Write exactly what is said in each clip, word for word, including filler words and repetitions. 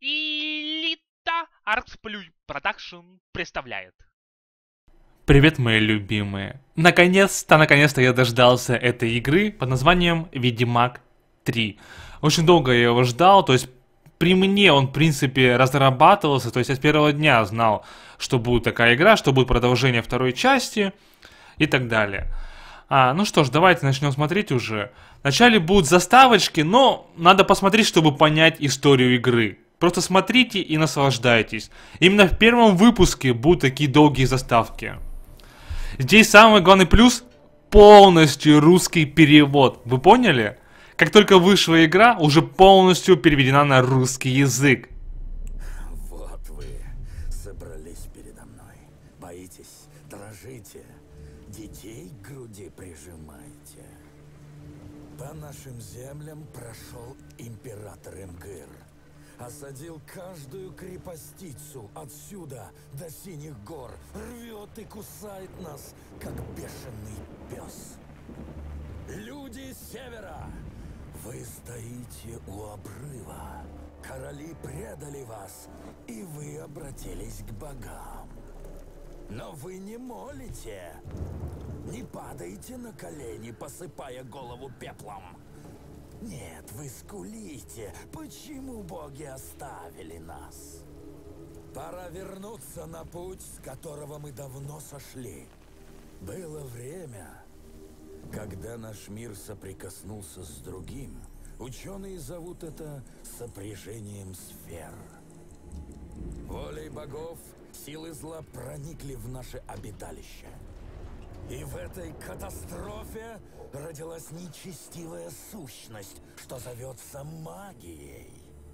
Элита Арксплюй Продакшн представляет. Привет, мои любимые. Наконец-то, наконец-то я дождался этой игры под названием Ведьмак три. Очень долго я его ждал, то есть при мне он, в принципе, разрабатывался, то есть я с первого дня знал, что будет такая игра, что будет продолжение второй части и так далее. А, ну что ж, давайте начнем смотреть уже. Вначале будут заставочки, но надо посмотреть, чтобы понять историю игры. Просто смотрите и наслаждайтесь. Именно в первом выпуске будут такие долгие заставки. Здесь самый главный плюс — полностью русский перевод. Вы поняли? Как только вышла игра, уже полностью переведена на русский язык. Вот вы собрались передо мной. Боитесь, дрожите, детей к груди прижимаете. По нашим землям прошел император Имгыр. Осадил каждую крепостицу отсюда до синих гор. Рвет и кусает нас, как бешеный пес. Люди севера, вы стоите у обрыва. Короли предали вас, и вы обратились к богам. Но вы не молите, не падаете на колени, посыпая голову пеплом. Нет, вы скулите. Почему боги оставили нас? Пора вернуться на путь, с которого мы давно сошли. Было время, когда наш мир соприкоснулся с другим. Ученые зовут это сопряжением сфер. Волей богов силы зла проникли в наше обиталище. И в этой катастрофе родилась нечестивая сущность, что зовется магией.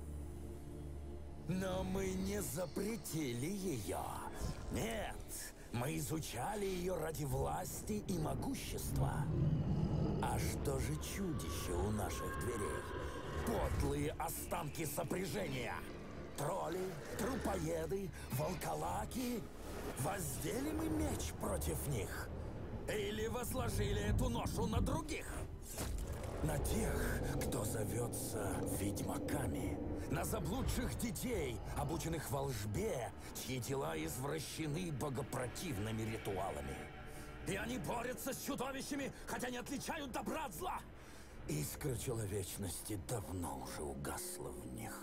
Но мы не запретили ее. Нет, мы изучали ее ради власти и могущества. А что же чудище у наших дверей? Подлые останки сопряжения. Тролли, трупоеды, волколаки. Воздели мы меч против них? Или возложили эту ношу на других? На тех, кто зовется ведьмаками. На заблудших детей, обученных волшбе, чьи тела извращены богопротивными ритуалами. И они борются с чудовищами, хотя не отличают добра от зла. Искра человечности давно уже угасла в них.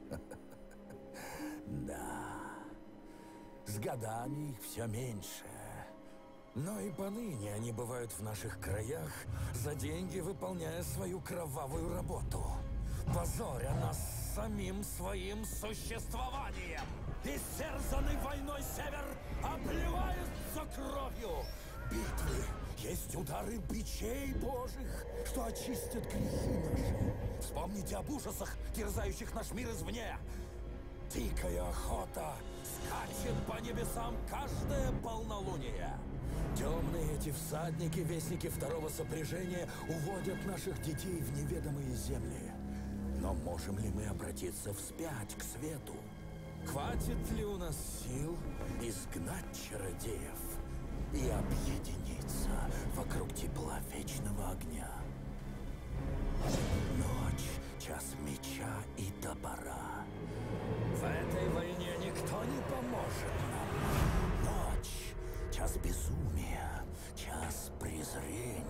Да, с годами их все меньше. Но и поныне они бывают в наших краях, за деньги выполняя свою кровавую работу, позоря нас самим своим существованием. Истерзанный войной север обливается кровью. Битвы есть удары бичей божьих, что очистят грехи наши. Вспомните об ужасах, терзающих наш мир извне. Дикая охота скачет по небесам каждое полнолуние. Темные эти всадники, вестники второго сопряжения, уводят наших детей в неведомые земли. Но можем ли мы обратиться вспять к свету? Хватит ли у нас сил изгнать чародеев и объединиться вокруг тепла вечного огня? Ночь, час меча и топора. В этой войне никто не поможет нам. Ночь, час безумия, час презрения.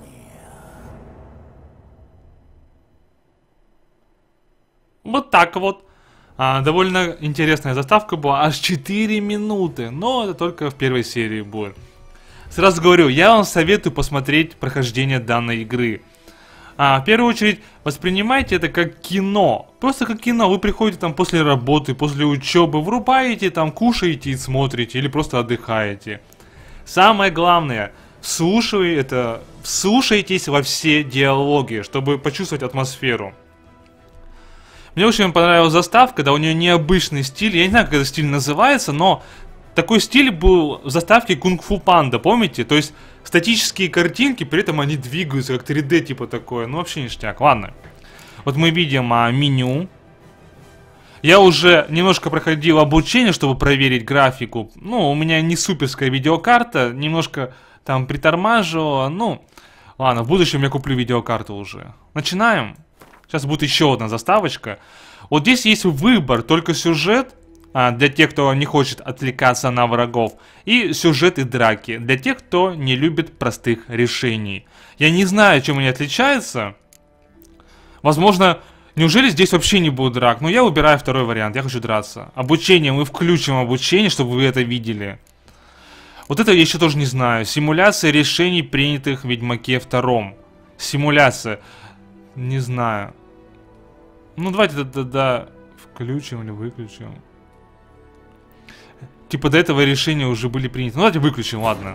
Вот так вот. А, довольно интересная заставка была, аж четыре минуты, но это только в первой серии будет. Сразу говорю, я вам советую посмотреть прохождение данной игры. А, в первую очередь, воспринимайте это как кино. Просто как кино. Вы приходите там после работы, после учебы, врубаете, там кушаете и смотрите, или просто отдыхаете. Самое главное, вслушивай это, вслушайтесь во все диалоги, чтобы почувствовать атмосферу. Мне очень понравилась заставка, да, у нее необычный стиль. Я не знаю, как этот стиль называется, но такой стиль был в заставке Кунг-фу Панда, помните? То есть статические картинки, при этом они двигаются, как три дэ типа такое. Ну вообще ништяк, ладно. Вот мы видим а, меню. Я уже немножко проходил обучение, чтобы проверить графику. Ну, у меня не суперская видеокарта, немножко там притормаживала. Ну, ладно, в будущем я куплю видеокарту уже. Начинаем. Сейчас будет еще одна заставочка. Вот здесь есть выбор, только сюжет а, для тех, кто не хочет отвлекаться на врагов, и сюжет и драки для тех, кто не любит простых решений. Я не знаю, чем они отличаются. Возможно, неужели здесь вообще не будет драк? Но я выбираю второй вариант, я хочу драться. Обучение, мы включим обучение, чтобы вы это видели. Вот это я еще тоже не знаю. Симуляция решений, принятых в Ведьмаке втором. Симуляция. Не знаю. Ну давайте да-да-да включим или выключим. Типа до этого решения уже были приняты. Ну давайте выключим, ладно.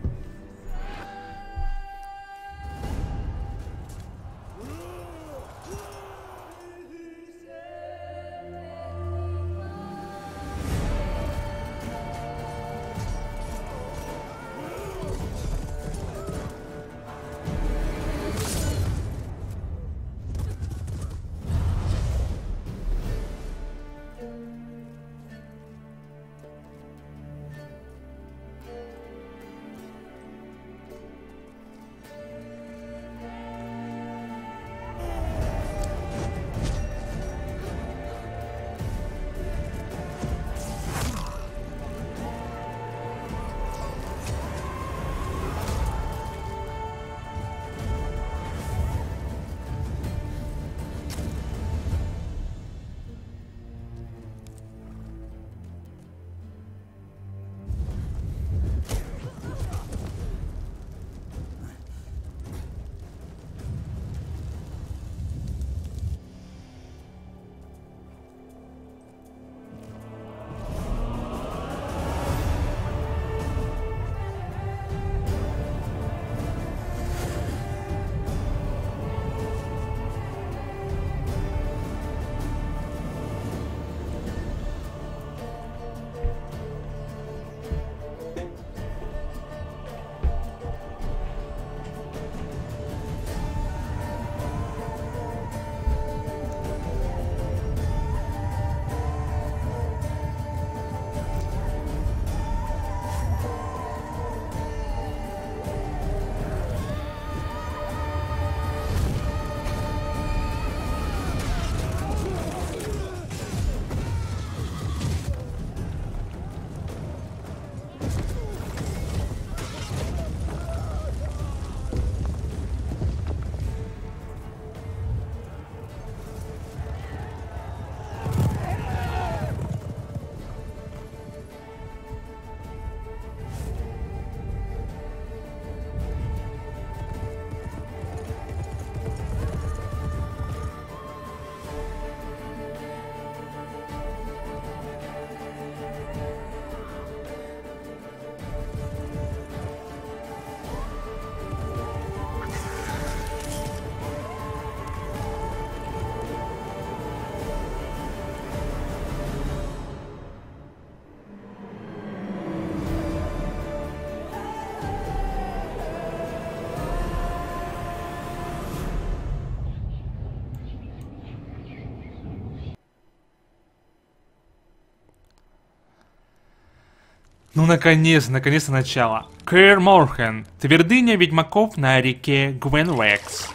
Ну, наконец, наконец-то начало. Кэр Морхен. Твердыня ведьмаков на реке Гвенрекс.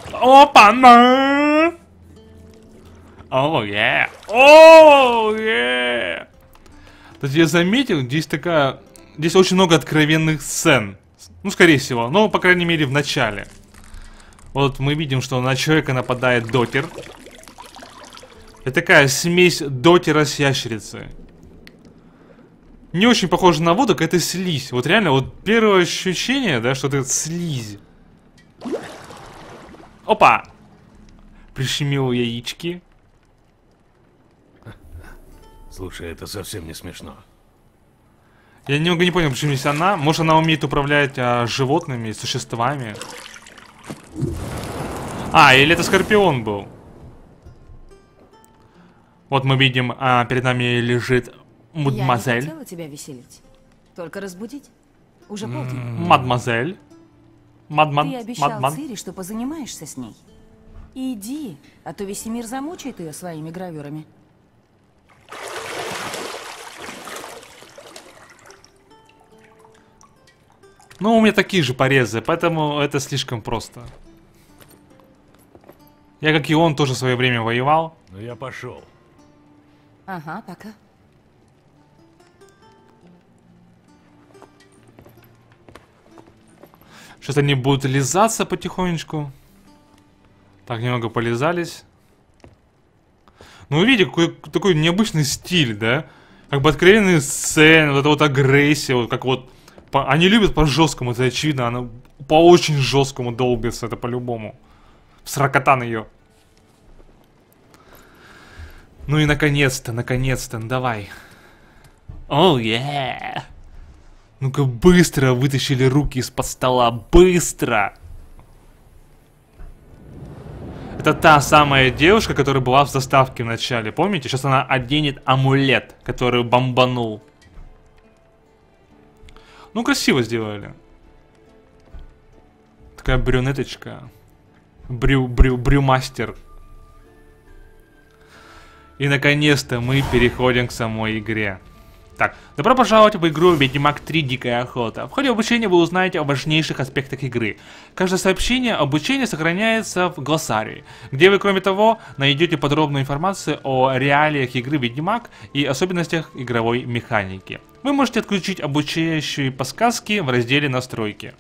Опа-на! О, е! О, е! То есть я заметил, здесь такая... Здесь очень много откровенных сцен. Ну, скорее всего. Но, по крайней мере, в начале. Вот мы видим, что на человека нападает дотер. Это такая смесь дотера с ящерицей. Не очень похоже на воду, какая-то слизь. Вот реально, вот первое ощущение, да, что это слизь. Опа! Прищемил яички. Слушай, это совсем не смешно. Я немного не понял, почему здесь она. Может, она умеет управлять а, животными, существами. А, или это Скорпион был. Вот мы видим, а, перед нами лежит мадемуазель. Я не хотела тебя веселить. Только разбудить. Уже полдень. Мадемуазель. Мадман. Ты обещал Мадман. Цири, что позанимаешься с ней. Иди, а то Весемир замучает ее своими гравюрами. Ну, у меня такие же порезы, поэтому это слишком просто. Я, как и он, тоже в свое время воевал. Ну я пошел. Ага, пока. Сейчас они будут лизаться потихонечку. Так, немного полизались. Ну, вы видите, какой такой необычный стиль, да? Как бы откровенные сцены, вот эта вот агрессия, вот как вот... По, они любят по жесткому, это очевидно, она по очень жесткому долбится, это по-любому. Сракотан ее. Ну и наконец-то, наконец-то, ну давай. Оу, oh, yeah. Ну-ка быстро вытащили руки из-под стола, быстро! Это та самая девушка, которая была в заставке в начале, помните? Сейчас она оденет амулет, который бомбанул. Ну, красиво сделали. Такая брюнеточка. Брю, брю, брюмастер. И наконец-то мы переходим к самой игре. Так, добро пожаловать в игру Ведьмак три Дикая Охота. В ходе обучения вы узнаете о важнейших аспектах игры. Каждое сообщение обучения сохраняется в глоссарии, где вы, кроме того, найдете подробную информацию о реалиях игры Ведьмак и особенностях игровой механики. Вы можете отключить обучающие подсказки в разделе «Настройки».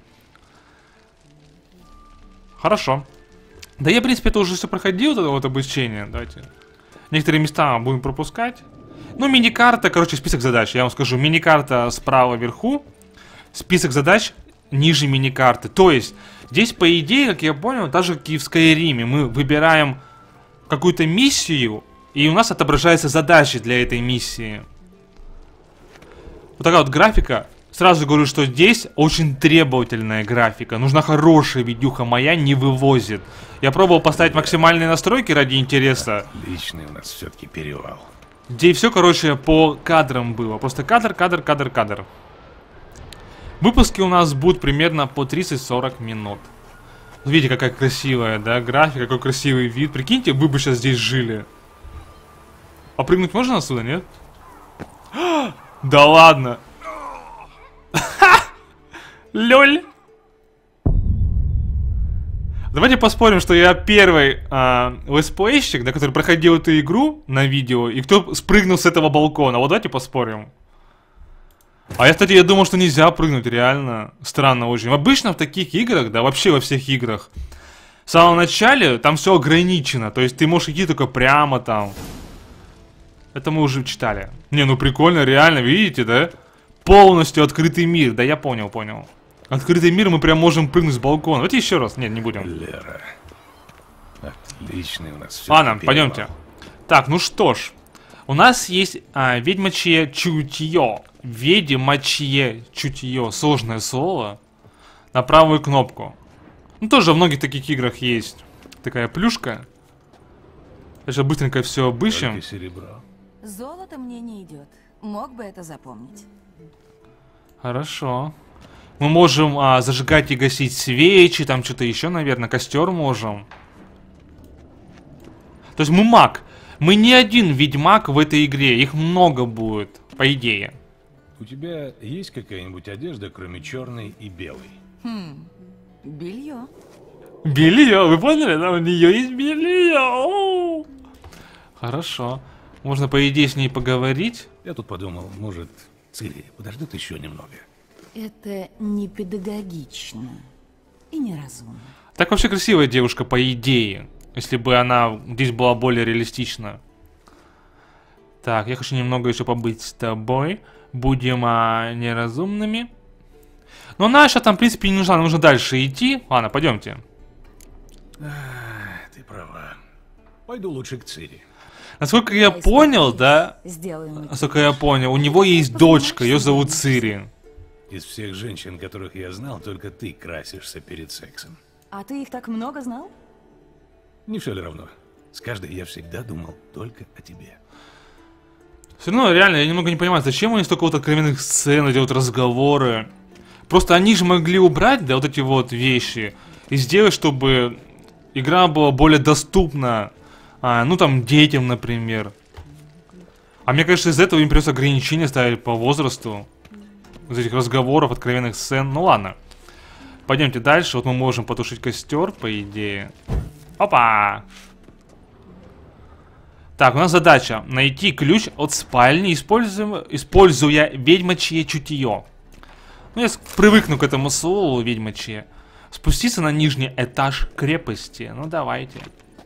Хорошо. Да я, в принципе, это уже все проходил, это вот обучение. Давайте. Некоторые места будем пропускать. Ну, мини-карта, короче, список задач. Я вам скажу, мини-карта справа вверху, список задач ниже мини-карты. То есть, здесь, по идее, как я понял, так же, как и в Скайриме, мы выбираем какую-то миссию, и у нас отображаются задачи для этой миссии. Вот такая вот графика. Сразу говорю, что здесь очень требовательная графика. Нужна хорошая видюха, моя не вывозит. Я пробовал поставить максимальные настройки ради интереса. Отличный у нас все-таки перевал. Где все, короче, по кадрам было. Просто кадр, кадр, кадр, кадр. Выпуски у нас будут примерно по тридцать-сорок минут. Видите, какая красивая, да, графика, какой красивый вид. Прикиньте, вы бы сейчас здесь жили. А прыгнуть можно отсюда, нет? Да ладно. Лёль. Давайте поспорим, что я первый а, летсплейщик, да, который проходил эту игру на видео, и кто спрыгнул с этого балкона. Вот давайте поспорим. А я, кстати, я думал, что нельзя прыгнуть, реально. Странно очень. Обычно в таких играх, да, вообще во всех играх, в самом начале там все ограничено. То есть ты можешь идти только прямо там. Это мы уже читали. Не, ну прикольно, реально, видите, да? Полностью открытый мир. Да я понял, понял. Открытый мир, мы прям можем прыгнуть с балкона. Давайте еще раз. Нет, не будем. Лера. Отличный у нас все. Ладно, пойдемте. Так, ну что ж. У нас есть а, ведьмачье чутье. Ведьмачье чутье. Сложное слово. На правую кнопку. Ну, тоже в многих таких играх есть такая плюшка. Сейчас быстренько все обыщем. Серебро. Золото мне не идет. Мог бы это запомнить. Хорошо. Мы можем а, зажигать и гасить свечи, там что-то еще, наверное, костер можем. То есть мы маг. Мы не один ведьмак в этой игре, их много будет, по идее. У тебя есть какая-нибудь одежда, кроме черной и белой? Хм, белье. Белье, вы поняли? Да, у нее есть белье. О-о-о. Хорошо. Можно, по идее, с ней поговорить. Я тут подумал, может, Цири подождет еще немного. Это не педагогично и неразумно. Так вообще красивая девушка, по идее. Если бы она здесь была более реалистична. Так, я хочу немного еще побыть с тобой. Будем а, неразумными. Но она сейчас там, в принципе, не нужна. Нам нужно дальше идти. Ладно, пойдемте. А, ты права. Пойду лучше к Цири. Насколько я понял, да? Сделаем. Насколько я понял, у него есть дочка, ее зовут Цири. Из всех женщин, которых я знал, только ты красишься перед сексом. А ты их так много знал? Не все ли равно? С каждой я всегда думал только о тебе. Все равно, реально, я немного не понимаю, зачем они столько вот откровенных сцен, эти вот разговоры. Просто они же могли убрать, да, вот эти вот вещи. И сделать, чтобы игра была более доступна. А, ну там, детям, например. А мне кажется, из этого им придется ограничения ставить по возрасту. Из этих разговоров, откровенных сцен. Ну ладно. Пойдемте дальше. Вот мы можем потушить костер, по идее. Опа! Так, у нас задача найти ключ от спальни, используя, используя ведьмачье чутье. Ну, я привыкну к этому слову, ведьмачье. Спуститься на нижний этаж крепости. Ну, давайте.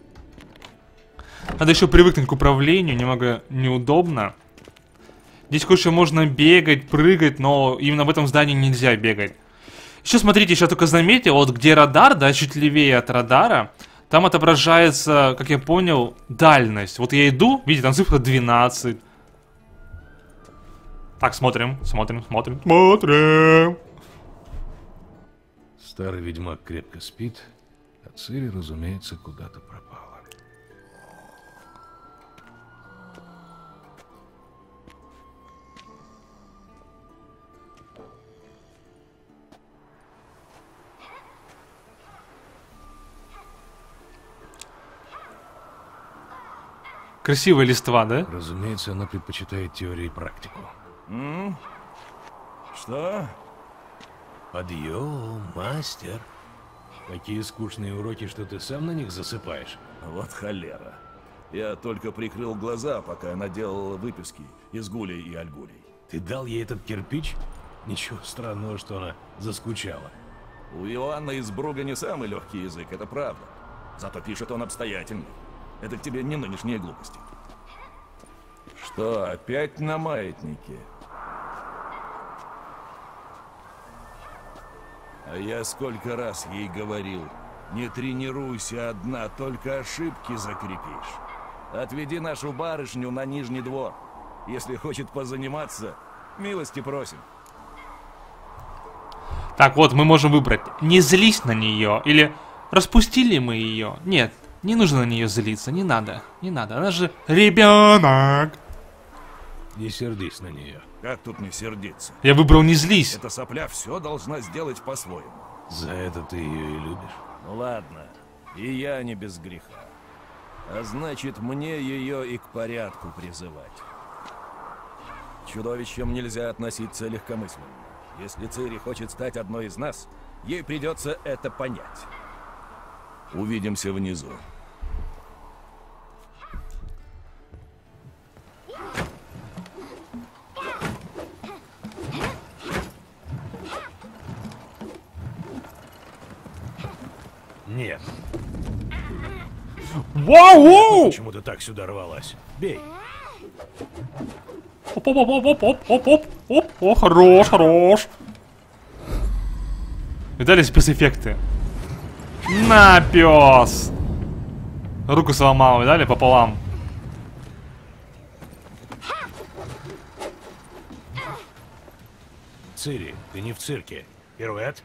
Надо еще привыкнуть к управлению, немного неудобно. Здесь кое-что можно бегать, прыгать, но именно в этом здании нельзя бегать. Еще смотрите, сейчас только заметил, вот где радар, да, чуть левее от радара, там отображается, как я понял, дальность. Вот я иду, видите, там цифра двенадцать. Так, смотрим, смотрим, смотрим, смотрим. Старый ведьмак крепко спит, а Цири, разумеется, куда-то пропала. Красивая листва, да? Разумеется, она предпочитает теорию и практику. М? Что? Подъем, мастер. Такие скучные уроки, что ты сам на них засыпаешь. Вот холера. Я только прикрыл глаза, пока она делала выписки из гулей и альгулей. Ты дал ей этот кирпич? Ничего странного, что она заскучала. У Иоанна из Бруга не самый легкий язык, это правда. Зато пишет он обстоятельный. Это к тебе не нынешние глупости. Что, опять на маятнике? А я сколько раз ей говорил, не тренируйся одна, только ошибки закрепишь. Отведи нашу барышню на нижний двор. Если хочет позаниматься, милости просим. Так, вот, мы можем выбрать, не злись на нее, или распустили мы ее. Нет, не нужно на нее злиться, не надо, не надо, она же ребенок. Не сердись на нее. Как тут не сердиться? Я выбрал не злись. Эта сопля все должна сделать по-своему. За это ты ее и любишь. Ну ладно, и я не без греха. А значит, мне ее и к порядку призывать. К чудовищам нельзя относиться легкомысленно. Если Цири хочет стать одной из нас, ей придется это понять. Увидимся внизу. Нет. Вау! Почему ты так сюда рвалась? Бей. Оп-оп-оп-оп-оп-оп-оп-оп. О, хорош, хорош. Видали спецэффекты? На, пес. Руку сломал, видали, пополам. Цири, ты не в цирке. Пируэт.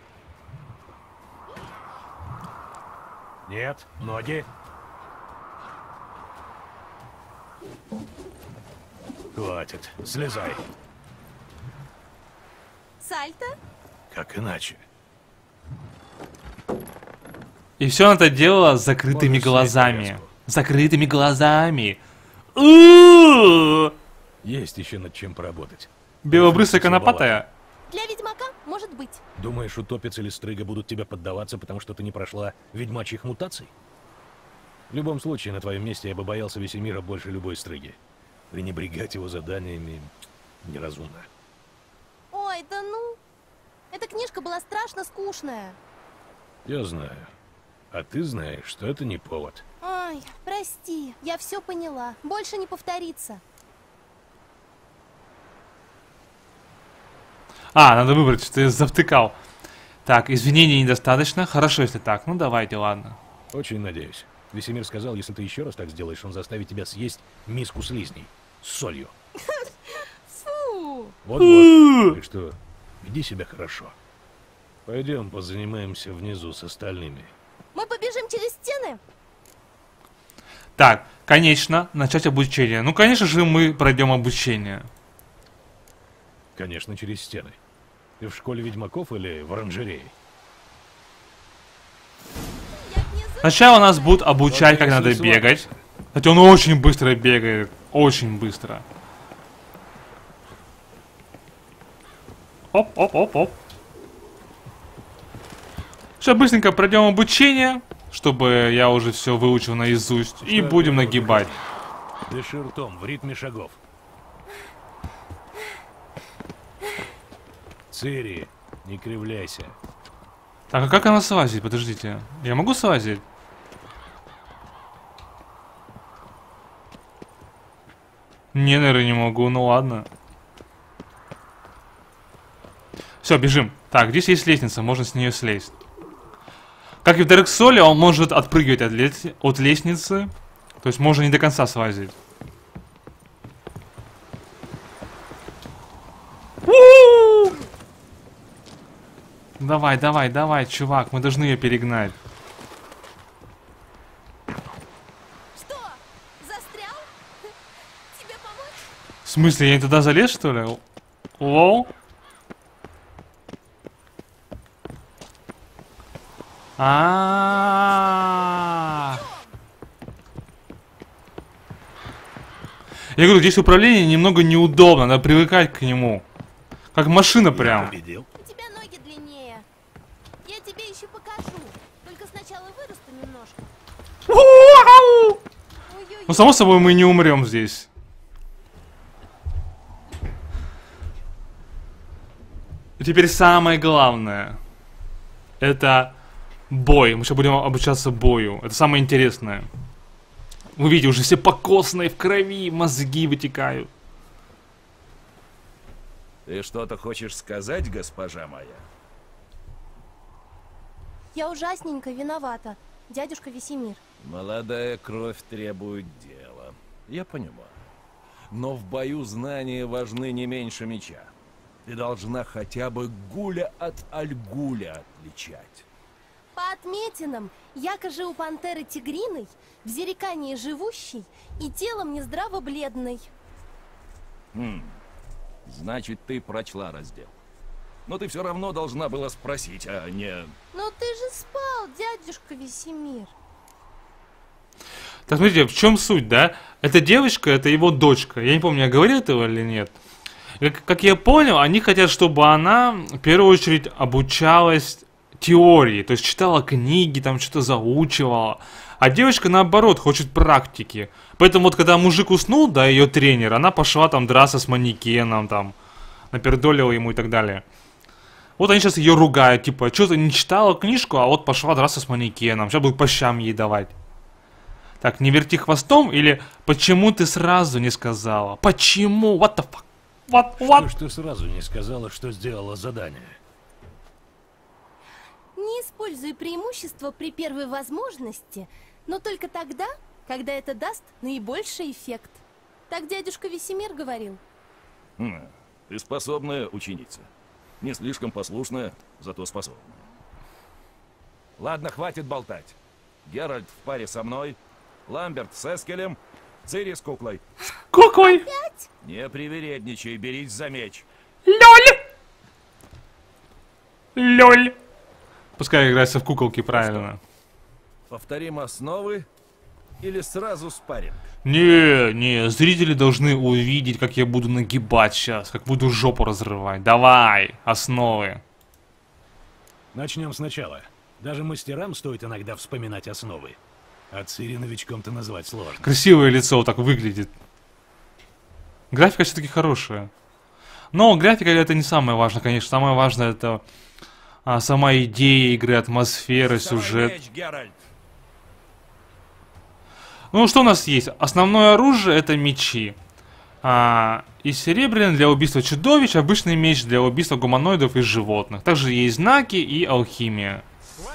Нет, ноги. Хватит, слезай. Сальто? Как иначе? И все она это делала с закрытыми Можешь глазами. снять повязку. Закрытыми глазами. У-у-у! Есть еще над чем поработать. Белобрысая Слабовато. конопатая. Для ведьмака может быть. Думаешь, утопец или стрыга будут тебе поддаваться, потому что ты не прошла ведьмачьих мутаций? В любом случае, на твоем месте я бы боялся Весемира больше любой стрыги. Пренебрегать его заданиями неразумно. Ой, да ну. Эта книжка была страшно скучная. Я знаю. А ты знаешь, что это не повод. Ой, прости, я все поняла. Больше не повторится. А, надо выбрать, что я завтыкал. Так, извинений недостаточно. Хорошо, если так. Ну, давайте, ладно. Очень надеюсь. Весемир сказал, если ты еще раз так сделаешь, он заставит тебя съесть миску слизней с солью. Фу! Вот-вот. Так что, веди себя хорошо. Пойдем позанимаемся внизу с остальными. Мы побежим через стены? Так, конечно, начать обучение. Ну, конечно же, мы пройдем обучение. Конечно, через стены. Ты в школе ведьмаков или в оранжерее? Я внизу. Сначала нас будут обучать, как Только надо если бегать. свалишься. Хотя он очень быстро бегает. Очень быстро. Оп-оп-оп-оп. Сейчас быстренько пройдем обучение, чтобы я уже все выучил наизусть. И Что будем это нагибать. Дыши ртом, в ритме шагов. Цири, не кривляйся. Так, а как она слазит? Подождите. Я могу слазить? Не, наверное, не могу. Ну ладно. Все, бежим. Так, здесь есть лестница, можно с нее слезть. Как и в Dark Souls, он может отпрыгивать от, лес... от лестницы. То есть можно не до конца слазить. У-у-у! Давай, давай, давай, чувак, мы должны ее перегнать. Что? Застрял? Тебе помочь? В смысле, я не туда залез, что ли? Лол? А-а-а. Я говорю, здесь управление немного неудобно, надо привыкать к нему. Как машина прям. Победил. У тебя ноги длиннее. Я тебе еще покажу. Только сначала вырасту немножко. Ой-ой-ой. Ну, само собой, мы не умрем здесь. И теперь самое главное. Это бой. Мы сейчас будем обучаться бою. Это самое интересное. Вы видите, уже все покосные в крови, мозги вытекают. Ты что-то хочешь сказать, госпожа моя? Я ужасненько виновата, дядюшка Весемир. Молодая кровь требует дела. Я понимаю. Но в бою знания важны не меньше меча. Ты должна хотя бы гуля от альгуля отличать. По отметинам, яко же у пантеры тигриной, в зерекании живущей и телом нездраво бледной. Хм. Значит, ты прочла раздел. Но ты все равно должна была спросить, а не... Но ты же спал, дядюшка Весемир. Так, смотрите, в чем суть, да? Эта девочка, это его дочка. Я не помню, я говорил этого или нет. Как, как я понял, они хотят, чтобы она в первую очередь обучалась теории. То есть читала книги, там что-то заучивала. А девочка, наоборот, хочет практики. Поэтому вот когда мужик уснул, да, ее тренер, она пошла там драться с манекеном, там, напердолила ему и так далее. Вот они сейчас ее ругают, типа, что ты не читала книжку, а вот пошла драться с манекеном. Сейчас будут по щам ей давать. Так, не верти хвостом или почему ты сразу не сказала? Почему? What the fuck? What? What? Что ж ты сразу не сказала, что сделала задание? Не используй преимущество при первой возможности, но только тогда, когда это даст наибольший эффект. Так дядюшка Весемир говорил. Хм. Ты способная ученица. Не слишком послушная, зато способная. Ладно, хватит болтать. Геральт в паре со мной, Ламберт с Эскелем, Цири с куклой. Какой? Не привередничай, берись за меч. Лёль! Лёль! Пускай играется в куколки, правильно. Повторим основы или сразу спарринг? Не, не, зрители должны увидеть, как я буду нагибать сейчас, как буду жопу разрывать. Давай, основы. Начнем сначала. Даже мастерам стоит иногда вспоминать основы. А Цири новичком-то назвать сложно. Красивое лицо вот так выглядит. Графика все-таки хорошая. Но графика это не самое важное, конечно. Самое важное это а, сама идея игры, атмосфера, сюжет. Меч, Геральт. Ну, что у нас есть? Основное оружие это мечи. А, и серебряный для убийства чудовищ, обычный меч для убийства гуманоидов и животных. Также есть знаки и алхимия.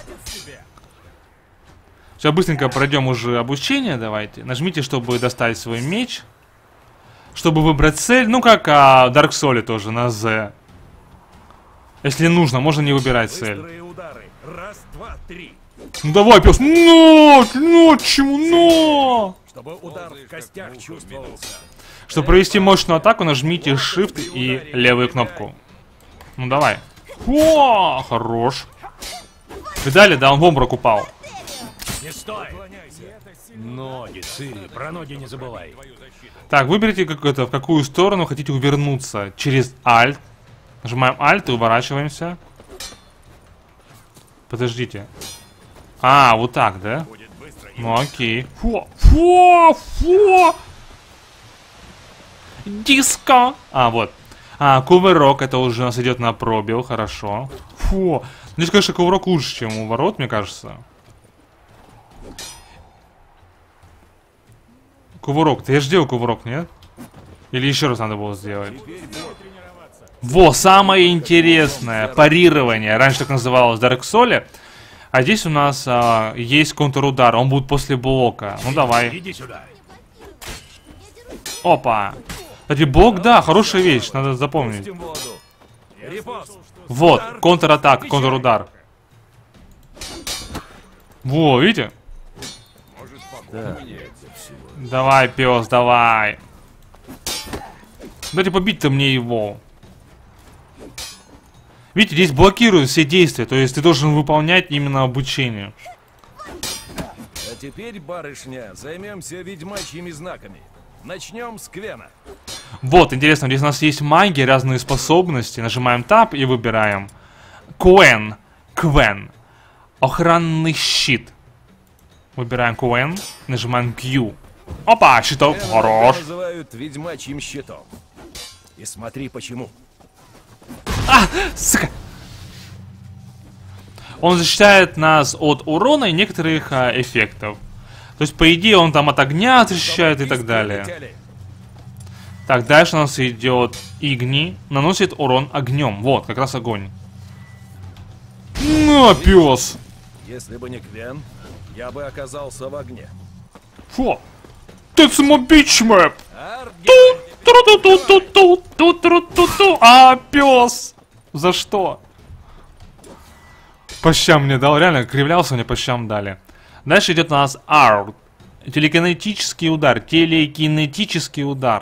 Сейчас быстренько пройдем уже обучение, давайте. Нажмите, чтобы достать свой меч. Чтобы выбрать цель. Ну, как а, в Dark Souls тоже, на Z. Если нужно, можно не выбирать цель. Быстрые удары. Раз, два, три. Ну давай, пес. Но! Но! Чему? Но! Чтобы удар в костях чувствовался. Чтобы провести мощную атаку, нажмите Shift и левую кнопку. Ну давай. О, хорош. Видали, да, он в обморок упал. Не стой! Ноги, Цири, про ноги не забывай. Так, выберите как это, в какую сторону хотите увернуться. Через Alt. Нажимаем Alt и уворачиваемся. Подождите. А, вот так, да? Ну окей. Фу, фу, фу. Диско. А, вот. А, кувырок, это уже у нас идет на пробел, хорошо. Фу. Здесь, конечно, кувырок лучше, чем у ворот, мне кажется. Кувырок. Ты я же делал кувырок, нет? Или еще раз надо было сделать? Во, самое интересное. Парирование. Раньше так называлось в Dark Souls. А здесь у нас а, есть контрудар. Он будет после блока. Ну давай. Иди сюда. Опа. Кстати, блок, да, хорошая вещь. Надо запомнить. Пустим воду. Репост. Вот, контратака, контрудар. Во, видите? Давай, пес, давай. Дайте побить-то мне его. Видите, здесь блокируют все действия. То есть ты должен выполнять именно обучение. А теперь, барышня, займемся ведьмачьими знаками. Начнем с Квена. Вот, интересно, здесь у нас есть магия, разные способности. Нажимаем Tab и выбираем. Квен. Квен. Охранный щит. Выбираем Квен. Нажимаем Q. Опа, щиток. Квена Хорош. называют ведьмачьим щитом. И смотри почему. А, сука. Он защищает нас от урона и некоторых а, эффектов. То есть, по идее, он там от огня защищает и так далее. Так, дальше у нас идет Игни. Наносит урон огнем. Вот, как раз огонь. Ну, пес. Если бы не Квен, я бы оказался в огне. Фу. That's my bitch map. Аргент! Ту-ту-ту-ту-ту-ту-ту-ту. А, пес. За что? По щам мне дал. Реально, кривлялся, мне по щам дали. Дальше идет у нас R. Телекинетический удар. Телекинетический удар.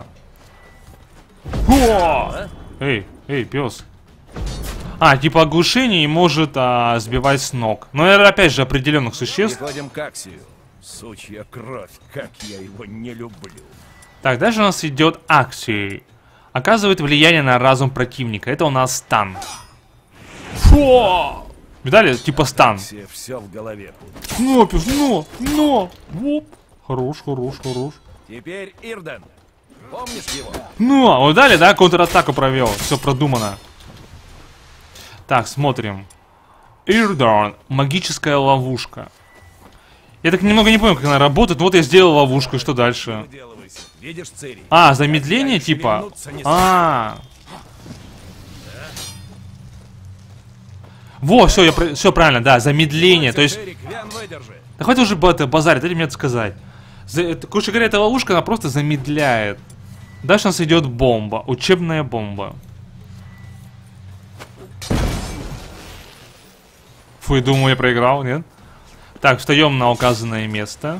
О! Эй, эй, пес. А, типа оглушение и может а, сбивать с ног. Но это опять же определенных существ. Переходим к Аксию. Сучья кровь, как я его не люблю. Так, дальше у нас идет Аксии. Оказывает влияние на разум противника. Это у нас стан. Фу! Видали? Типа стан. Все, все в голове. Ну, пес, ну, ну. Воп. Хорош, хорош, хорош. Теперь Ирден. Помнишь его? Ну, а вот далее, да, контратаку провел. Все продумано. Так, смотрим. Ирден. Магическая ловушка. Я так немного не понял, как она работает. Вот я сделал ловушку, и что дальше? Выделывайся. Видишь Цири? А, замедление Я типа? шевельнуться не А. Во, все, я все правильно, да, замедление. То есть. Цири, Квен, выдержи. Да хватит уже это базарить, дайте мне это сказать. За, это, короче говоря, эта ловушка, она просто замедляет. Дальше у нас идет бомба. Учебная бомба. Фу, я думаю, я проиграл, нет? Так, встаем на указанное место.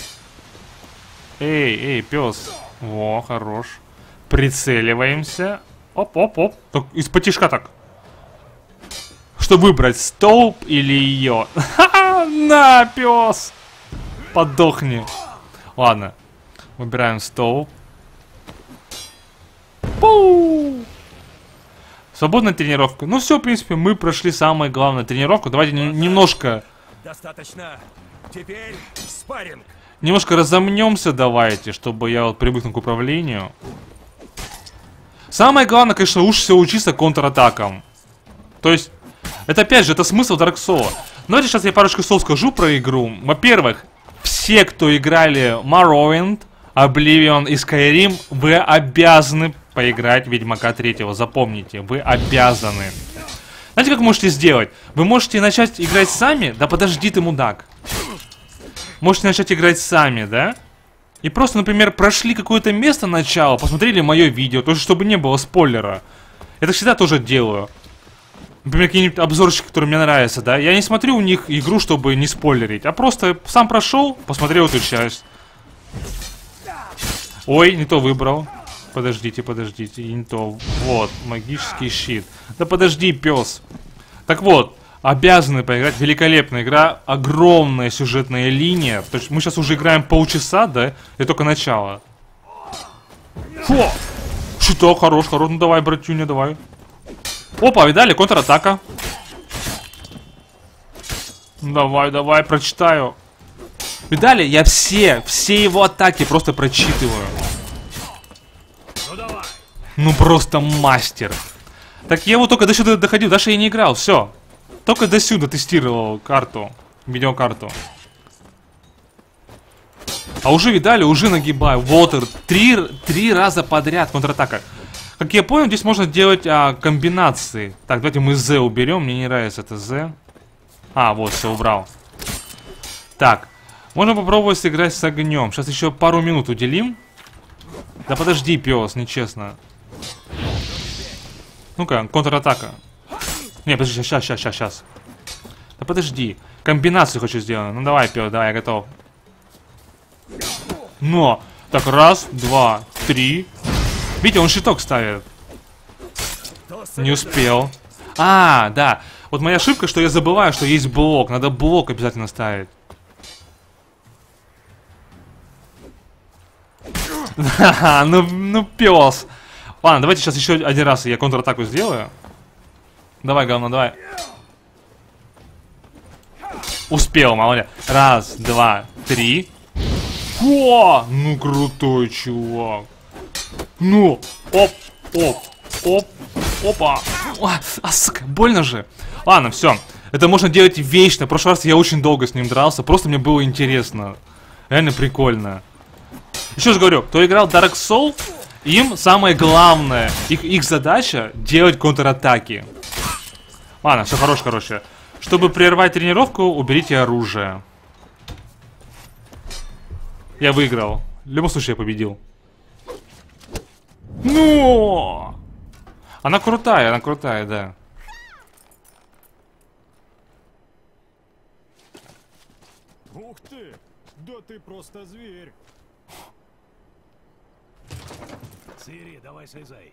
Эй, эй, пес. Во, хорош. Прицеливаемся. Оп-оп-оп. Из-под тишка так. Что выбрать, столб или ее? Ха-ха, на, пес. Подохни. Ладно. Выбираем столб. Пу! Свободная тренировка. Ну все, в принципе, мы прошли самую главную тренировку. Давайте немножко... Достаточно. Теперь спарринг. Немножко разомнемся давайте, чтобы я вот привыкнул к управлению. Самое главное, конечно, лучше всего учиться контратакам. То есть, это опять же, это смысл Dark Souls. Давайте сейчас я парочку слов скажу про игру. Во-первых, все, кто играли Morrowind, Oblivion и Skyrim, вы обязаны поиграть в Ведьмака третьего. Запомните, вы обязаны. Знаете, как можете сделать? Вы можете начать играть сами. Да подожди ты, мудак. Можете начать играть сами, да? И просто, например, прошли какое-то место начало, посмотрели мое видео, то есть, чтобы не было спойлера. Я так всегда тоже делаю. Например, какие-нибудь обзорщики, которые мне нравятся, да? Я не смотрю у них игру, чтобы не спойлерить, а просто сам прошел, посмотрел эту часть. Ой, не то выбрал. Подождите, подождите, не то. Вот, магический щит. Да подожди, пес. Так вот, обязаны поиграть. Великолепная игра, огромная сюжетная линия. То есть мы сейчас уже играем полчаса, да? Это только начало. Фу! Щиток, хорош, хорош. Ну давай, братюня, давай. Опа, видали? Контратака. Давай, давай, прочитаю. Видали? Я все, все его атаки просто прочитываю. Ну просто мастер. Так я вот только до сюда доходил, даже я не играл, все. Только до сюда тестировал карту, видеокарту. А уже видали, уже нагибаю. Water. Три, три раза подряд контратака. Как я понял, здесь можно делать а, комбинации. Так, давайте мы Z уберем. Мне не нравится это Z. А, вот, все убрал. Так, можно попробовать сыграть с огнем. Сейчас еще пару минут уделим. Да подожди, пес, нечестно. Ну-ка, контратака. Не, подожди, сейчас, сейчас, сейчас, сейчас. Да подожди. Комбинацию хочу сделать. Ну давай, пес, давай, я готов. Но! Так, раз, два, три. Видите, он щиток ставит. Не успел. А, да. Вот моя ошибка, что я забываю, что есть блок. Надо блок обязательно ставить. ну, ну, пес. Ладно, давайте сейчас еще один раз я контратаку сделаю. Давай, говно, давай. Успел, молодец. Раз, два, три. О, ну крутой чувак. Ну, оп, оп, оп, опа. А, а, сука, больно же. Ладно, все. Это можно делать вечно. В прошлый раз я очень долго с ним дрался. Просто мне было интересно. Реально прикольно. Еще раз говорю, кто играл Dark Souls, им самое главное, их, их задача делать контратаки. Ладно, все хорош, короче. Чтобы прервать тренировку, уберите оружие. Я выиграл. В любом случае я победил. Ну! Она крутая, она крутая, да. Ух ты! Да ты просто зверь! Цири, давай слезай.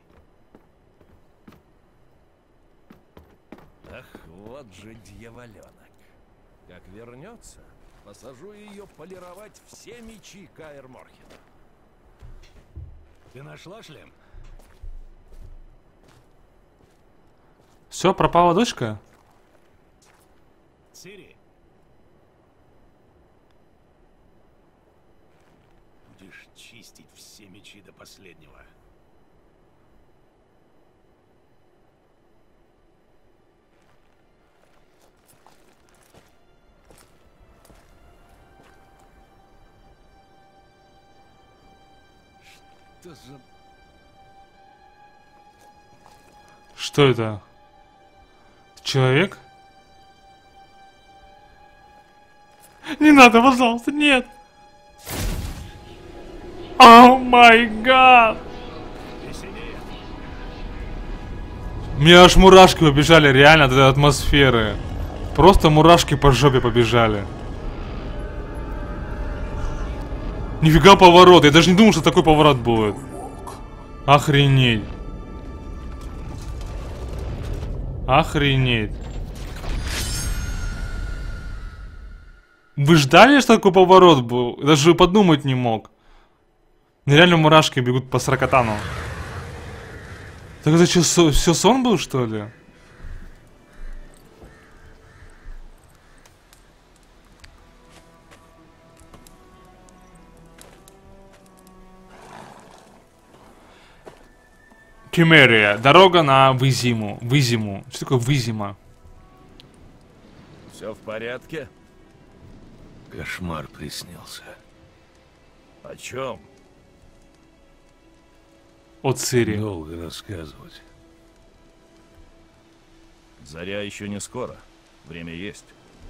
Ах, вот же дьяволенок. Как вернется, посажу ее полировать все мечи Каэр Морхена. Ты нашла шлем? Все, пропала дочка? Цири. Будешь чистить все мечи до последнего. Что за... Что это? Человек? Не надо, пожалуйста, нет! О май гад! У меня аж мурашки побежали, реально, от этой атмосферы. Просто мурашки по жопе побежали. Нифига поворот, я даже не думал, что такой поворот будет. Охренеть. Охренеть. Вы ждали, что такой поворот был? Даже подумать не мог. Нереально мурашки бегут по сорокатану. Так это что, со все сон был, что ли? Кемерия. Дорога на Визиму. Визиму. Что такое Визима? Все в порядке? Кошмар приснился. О чем? От Цири. Долго рассказывать. Заря еще не скоро. Время есть.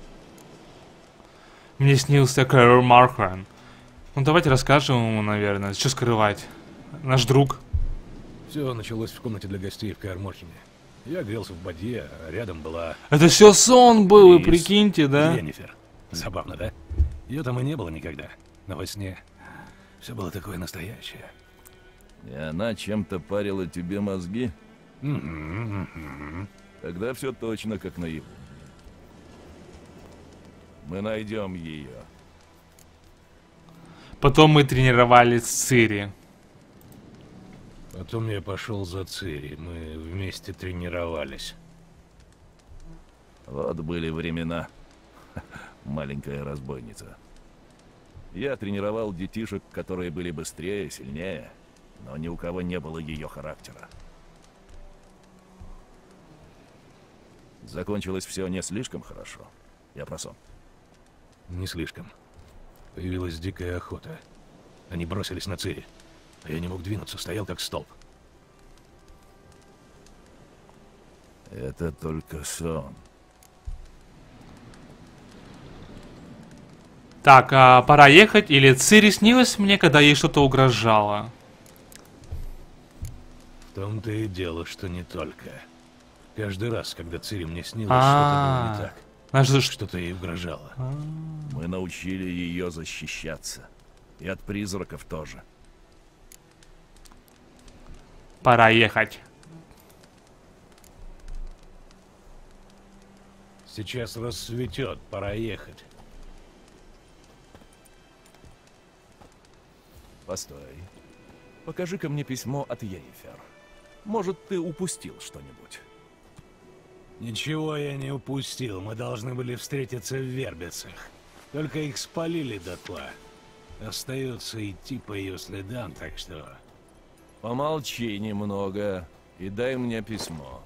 Мне снился Каэр Морхен. Ну давайте расскажем ему, наверное. Что скрывать? Наш друг. Все началось в комнате для гостей в Каэр Морхене. Я грелся в воде, а рядом была... Это все сон был, вы Лиз, прикиньте, да? Йеннифер. Забавно, да? Ее там и не было никогда. Но во сне все было такое настоящее. И она чем-то парила тебе мозги? Угу. Тогда все точно как наяву. Мы найдем ее. Потом мы тренировались с Цири. Потом я пошел за Цири. Мы вместе тренировались. Вот были времена. Маленькая разбойница. Я тренировал детишек, которые были быстрее, сильнее. но ни у кого не было ее характера. Закончилось все не слишком хорошо. Я про сон. Не слишком. Появилась дикая охота. Они бросились на Цири. А я не мог двинуться, стоял как столб. Это только сон. Так, а пора ехать, или Цири снилось мне, когда ей что-то угрожало? В том-то и дело, что не только. Каждый раз, когда Цири мне снилось, А-а-а. что-то было не так. Она же- Что-то ей угрожало. Мы научили ее защищаться. И от призраков тоже. Пора ехать. Сейчас рассветет, пора ехать. Постой. Покажи-ка мне письмо от Йеннифер. Может, ты упустил что-нибудь? Ничего я не упустил. Мы должны были встретиться в Вербицах. Только их спалили дотла. Остается идти по ее следам, так что... Помолчи немного и дай мне письмо.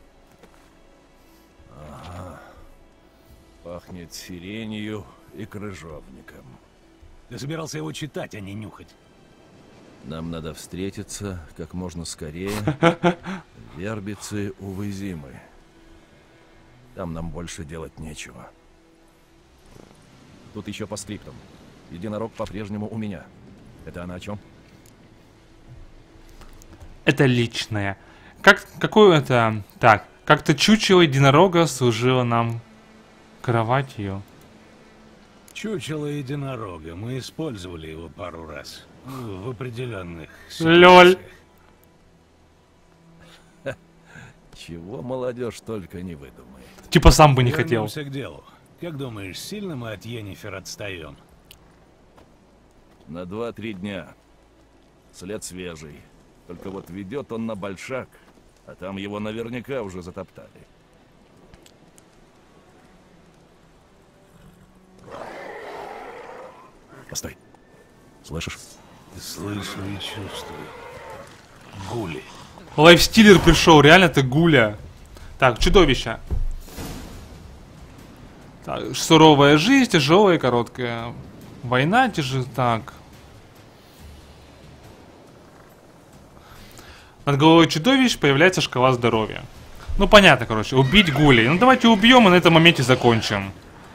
Ага. Пахнет сиренью и крыжовником. Ты собирался его читать, а не нюхать. Нам надо встретиться как можно скорее. Вербицы, увы, зимы. Там нам больше делать нечего. Тут еще по скриптам. Единорог по-прежнему у меня. Это она о чем? Это личное. Как, какую это... Так, как-то чучело единорога служило нам кроватью. Чучело единорога. Мы использовали его пару раз. Ну, в определенных Лёль. ситуациях. Чего молодежь только не выдумает. Типа сам бы не хотел. Вернемся к делу. Как думаешь, сильно мы от Йеннифер отстаем? На два-три дня. След свежий. Только вот ведет он на Большак, а там его наверняка уже затоптали. Постой. Слышишь? Слышу и чувствую. Гули. Лайфстиллер пришел, реально это Гуля. Так, чудовище. Так, суровая жизнь, тяжелая и короткая. Война тяжелая. Так. Над головой чудовищ появляется шкала здоровья. Ну понятно, короче, убить Гулей. Ну давайте убьем и на этом моменте закончим.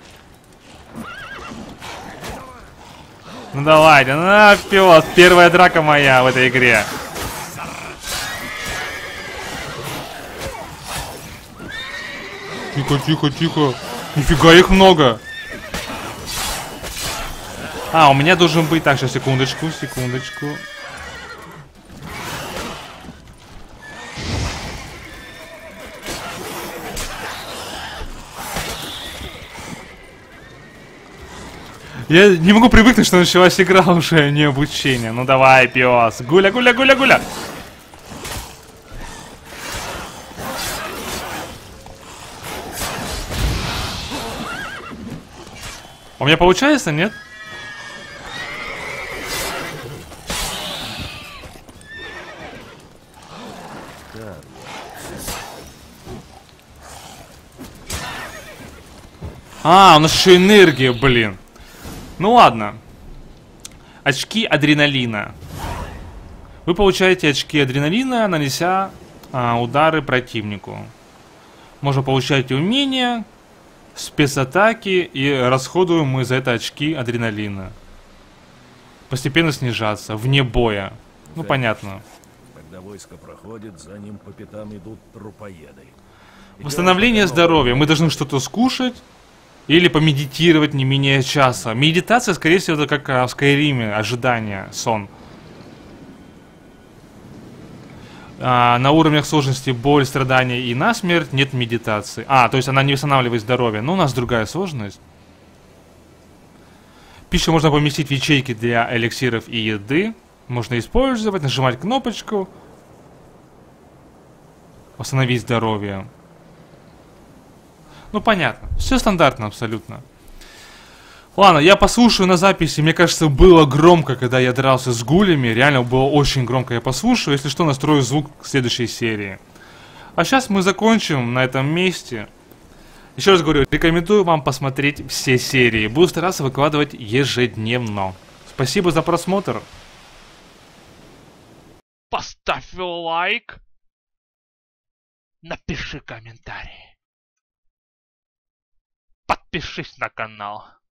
Ну давайте, на, пес, первая драка моя в этой игре. Тихо, тихо, тихо. Нифига их много. А, у меня должен быть... Так, сейчас, секундочку, секундочку. Я не могу привыкнуть, что началась игра уже, а не обучение. Ну давай, пес. Гуля, гуля, гуля, гуля. У меня получается, нет? А, у нас еще энергия, блин. Ну ладно. Очки адреналина. Вы получаете очки адреналина, нанеся а, удары противнику. Можно получать умения, спецатаки, и расходуем мы за это очки адреналина. Постепенно снижаться, вне боя. Ну, понятно. Когда войско проходит, за ним по пятам идут трупоеды. Восстановление здоровья. Мы должны что-то скушать или помедитировать не менее часа. Медитация, скорее всего, это как в Скайриме, ожидание, сон. А, на уровнях сложности боль, страдания и насмерть нет медитации. А, то есть она не восстанавливает здоровье. Но у нас другая сложность. Пищу можно поместить в ячейки для эликсиров и еды. Можно использовать, нажимать кнопочку. Восстановить здоровье. Ну, понятно. Все стандартно абсолютно. Ладно, я послушаю на записи. Мне кажется, было громко, когда я дрался с гулями. Реально было очень громко. Я послушаю. Если что, настрою звук к следующей серии. А сейчас мы закончим на этом месте. Еще раз говорю, рекомендую вам посмотреть все серии. Буду стараться выкладывать ежедневно. Спасибо за просмотр. Поставь лайк. Напиши комментарий. Подпишись на канал.